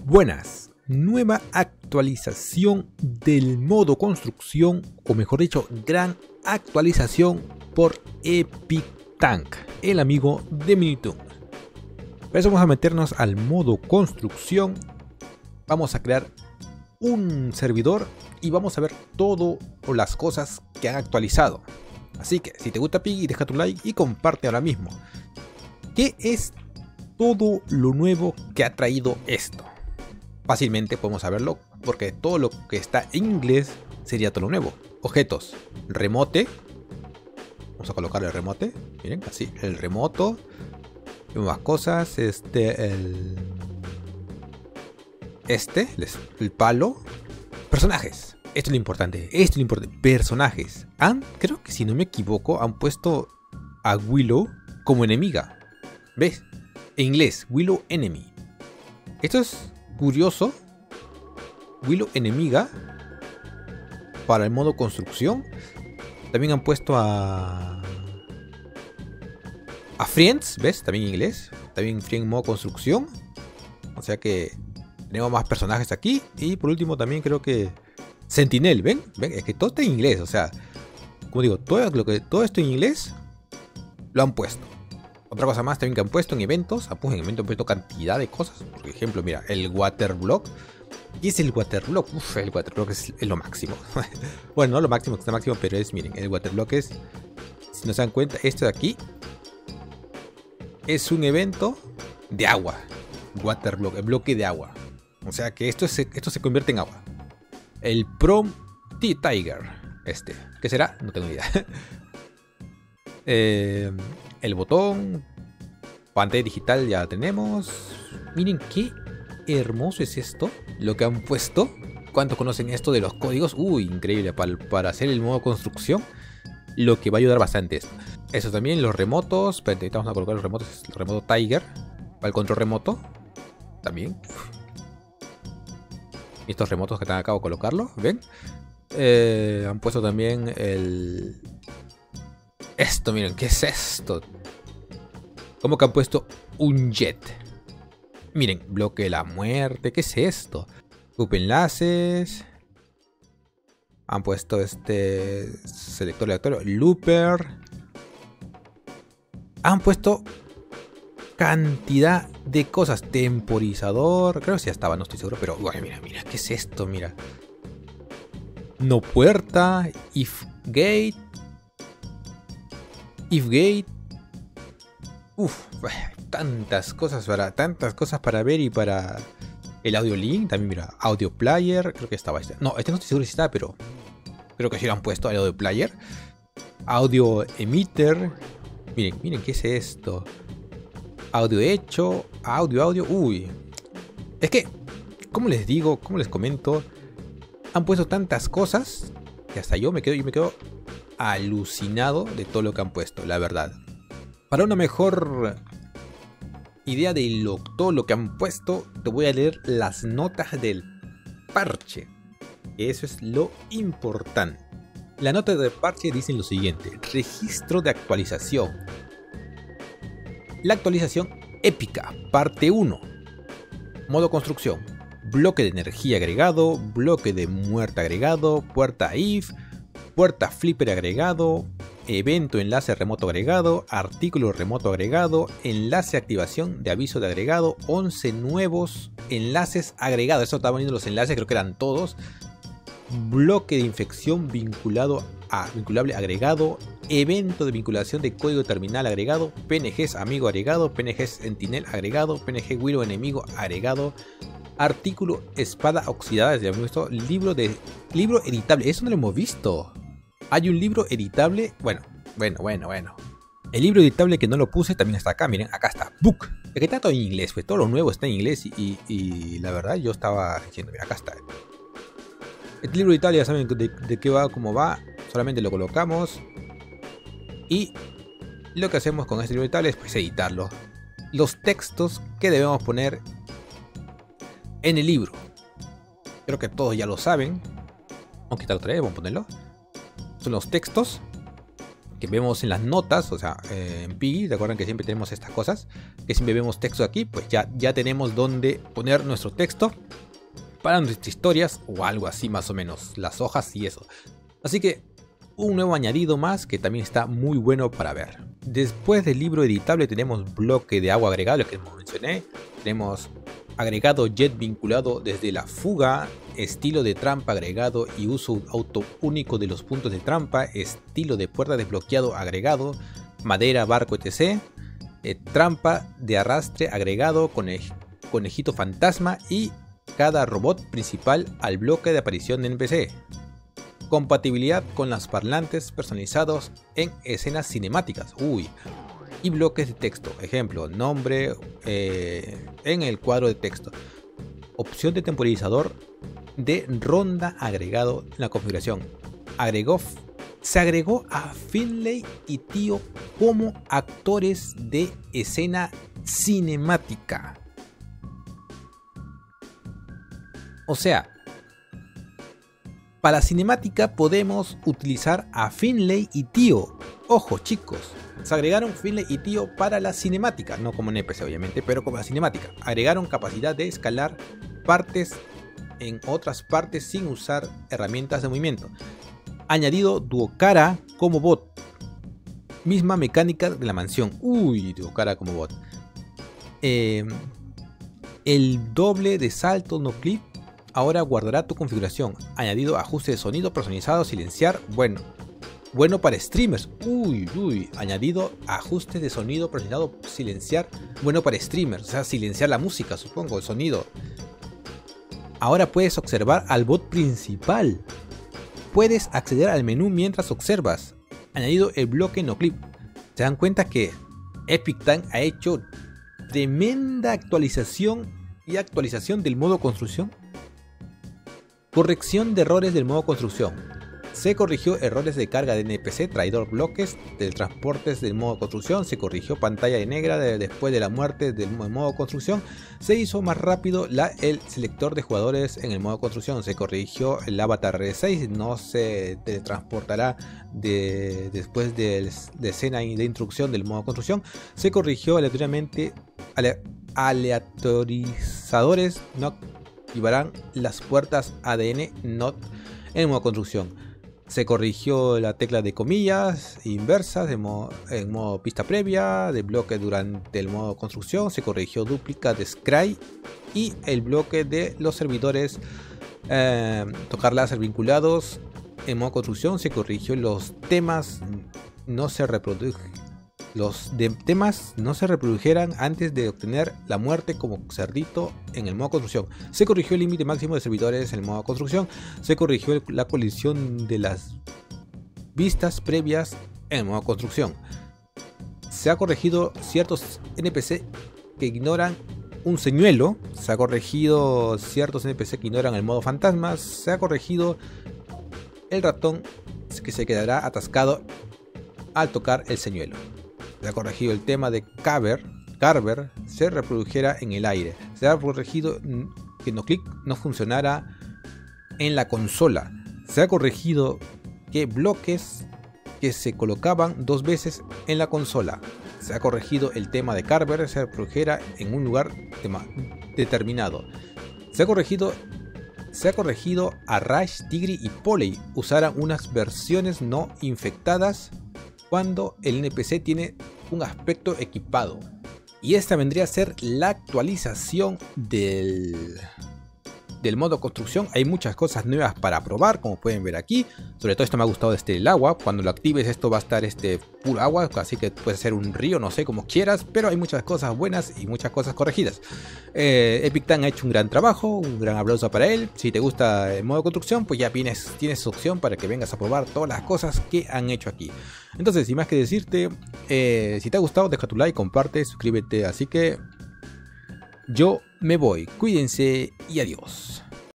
Buenas, nueva actualización del modo construcción, o mejor dicho, gran actualización por Epic Tank, el amigo de Minitoon. Por eso vamos a meternos al modo construcción, vamos a crear un servidor y vamos a ver todas las cosas que han actualizado. Así que si te gusta Piggy, deja tu like y comparte ahora mismo. ¿Qué es todo lo nuevo que ha traído esto? Fácilmente podemos saberlo porque todo lo que está en inglés sería todo lo nuevo. Objetos, remote. Vamos a colocar el remote. Miren, así, el remoto. Nuevas cosas. El palo. Personajes. Esto es lo importante. Personajes. Creo que si no me equivoco, han puesto a Willow como enemiga. ¿Ves? En inglés, Willow Enemy. Esto es curioso. Willow enemiga para el modo construcción. También han puesto a Friends, ¿ves? También en inglés. También Friends modo construcción. O sea que tenemos más personajes aquí. Y por último también creo que Sentinel, ¿ven? Es que todo está en inglés. O sea, como digo, todo esto en inglés lo han puesto. Otra cosa más también que han puesto en eventos. En eventos han puesto cantidad de cosas. Por ejemplo, mira, el Waterblock. ¿Qué es el Waterblock? El Waterblock es lo máximo. Bueno, no lo máximo que está máximo, pero miren, el Waterblock es, si no se dan cuenta, esto de aquí es un evento de agua. Waterblock, el bloque de agua. O sea que esto se convierte en agua. El Prom Tiger. ¿Qué será? No tengo ni idea. El botón, pantalla digital ya tenemos. Miren qué hermoso es esto, lo que han puesto. ¿Cuántos conocen esto de los códigos? Uy, increíble, para hacer el modo construcción, lo que va a ayudar bastante esto. Eso también, los remotos. Espérate, vamos a colocar los remotos. El remoto Tiger, para el control remoto. También. Estos remotos que están acá, voy a colocarlo, ¿ven? Han puesto también esto, miren, ¿qué es esto? ¿Cómo que han puesto un jet? Miren, bloque de la muerte, ¿qué es esto? Grupo enlaces. Han puesto selector aleatorio, looper. Han puesto cantidad de cosas. Temporizador, creo que ya estaba, no estoy seguro, pero bueno, mira, ¿qué es esto? Mira. No puerta, if gate. Tantas cosas para ver y para el audio link. También mira, audio player. Creo que estaba no estoy seguro si está, pero creo que sí lo han puesto el audio player. Audio emitter. Miren qué es esto. Audio hecho. Audio. Uy. Es que, como les digo, como les comento, han puesto tantas cosas que hasta yo me quedo alucinado de todo lo que han puesto, la verdad. Para una mejor idea de todo lo que han puesto, te voy a leer las notas del parche. Eso es lo importante. La nota del parche dice lo siguiente: registro de actualización. La actualización épica, parte 1. Modo construcción. Bloque de energía agregado, bloque de muerte agregado, puerta if, puerta flipper agregado, evento enlace remoto agregado, artículo remoto agregado, enlace activación de aviso de agregado, 11 nuevos enlaces agregados. Eso estaban viendo los enlaces, creo que eran todos. Bloque de infección vinculable agregado, evento de vinculación de código terminal agregado, PNGs amigo agregado, PNGs sentinel agregado, PNG Willow enemigo agregado. Artículo espada oxidada, ya hemos visto. Libro editable, eso no lo hemos visto. Hay un libro editable. Bueno. El libro editable que no lo puse también está acá. Miren, acá está. Book. Es que está todo en inglés, pues todo lo nuevo está en inglés. Y la verdad, yo estaba diciendo, mira, acá está. El libro editable, ya saben de qué va, cómo va. Solamente lo colocamos. Y lo que hacemos con este libro editable es pues editarlo. Los textos que debemos poner en el libro. Creo que todos ya lo saben. Vamos a quitar otra vez, vamos a ponerlo. Son los textos que vemos en las notas, o sea, en Piggy, recuerden que siempre tenemos estas cosas, que siempre vemos texto aquí, pues ya tenemos donde poner nuestro texto para nuestras historias o algo así más o menos, las hojas y eso. Así que un nuevo añadido más que también está muy bueno para ver. Después del libro editable tenemos bloque de agua agregado, lo que mencioné, tenemos agregado jet vinculado desde la fuga, estilo de trampa agregado y uso auto único de los puntos de trampa, estilo de puerta desbloqueado agregado, madera, barco, etc. Trampa de arrastre agregado, conejito fantasma y cada robot principal al bloque de aparición de NPC. Compatibilidad con los parlantes personalizados en escenas cinemáticas. Y bloques de texto, ejemplo, nombre en el cuadro de texto. Opción de temporalizador de ronda agregado en la configuración. Se agregó a Finlay y Tío como actores de escena cinemática. O sea, para la cinemática podemos utilizar a Finlay y Tío. Ojo chicos, se agregaron Finlay y Tío para la cinemática, no como NPC obviamente, pero como la cinemática. Agregaron capacidad de escalar partes en otras partes sin usar herramientas de movimiento. Añadido Duocara como bot. Misma mecánica de la mansión. Duocara como bot. El doble de salto no clip ahora guardará tu configuración. Añadido ajuste de sonido personalizado, silenciar. Bueno para streamers. Añadido ajuste de sonido personalizado, silenciar. Bueno para streamers. O sea, silenciar la música, supongo, el sonido. Ahora puedes observar al bot principal. Puedes acceder al menú mientras observas. Añadido el bloque no clip. ¿Se dan cuenta que Epic Time ha hecho tremenda actualización del modo construcción? Corrección de errores del modo construcción. Se corrigió errores de carga de NPC, traidor bloques del transportes del modo construcción. Se corrigió pantalla negra después de la muerte del modo construcción. Se hizo más rápido el selector de jugadores en el modo construcción. Se corrigió el avatar R6. No se teletransportará después de escena de instrucción del modo construcción. Se corrigió aleatorizadores. No activarán las puertas ADN NOT en el modo construcción. Se corrigió la tecla de comillas inversas en modo pista previa, de bloque durante el modo construcción. Se corrigió dúplica de Scry y el bloque de los servidores tocar láser vinculados en modo construcción. Se corrigió los temas no se reprodujeran antes de obtener la muerte como cerdito en el modo construcción. Se corrigió el límite máximo de servidores en el modo construcción. Se corrigió la colisión de las vistas previas en el modo construcción. Se ha corregido ciertos NPC que ignoran un señuelo. Se ha corregido ciertos NPC que ignoran el modo fantasmas. Se ha corregido el ratón que se quedará atascado al tocar el señuelo. Se ha corregido el tema de Carver se reprodujera en el aire. Se ha corregido que NoClick no funcionara en la consola. Se ha corregido que bloques que se colocaban 2 veces en la consola. Se ha corregido el tema de Carver se reprodujera en un lugar determinado. Se ha corregido a Rash, Tigri y Poley usaran unas versiones no infectadas cuando el NPC tiene un aspecto equipado. Y esta vendría a ser la actualización del modo construcción. Hay muchas cosas nuevas para probar, como pueden ver aquí. Sobre todo esto me ha gustado el agua. Cuando lo actives esto va a estar puro agua, así que puede ser un río, no sé, como quieras. Pero hay muchas cosas buenas y muchas cosas corregidas. Epic Time ha hecho un gran trabajo, un gran aplauso para él. Si te gusta el modo construcción, pues ya tienes opción para que vengas a probar todas las cosas que han hecho aquí. Entonces, sin más que decirte, si te ha gustado, deja tu like, comparte, suscríbete. Así que yo me voy. Cuídense y adiós.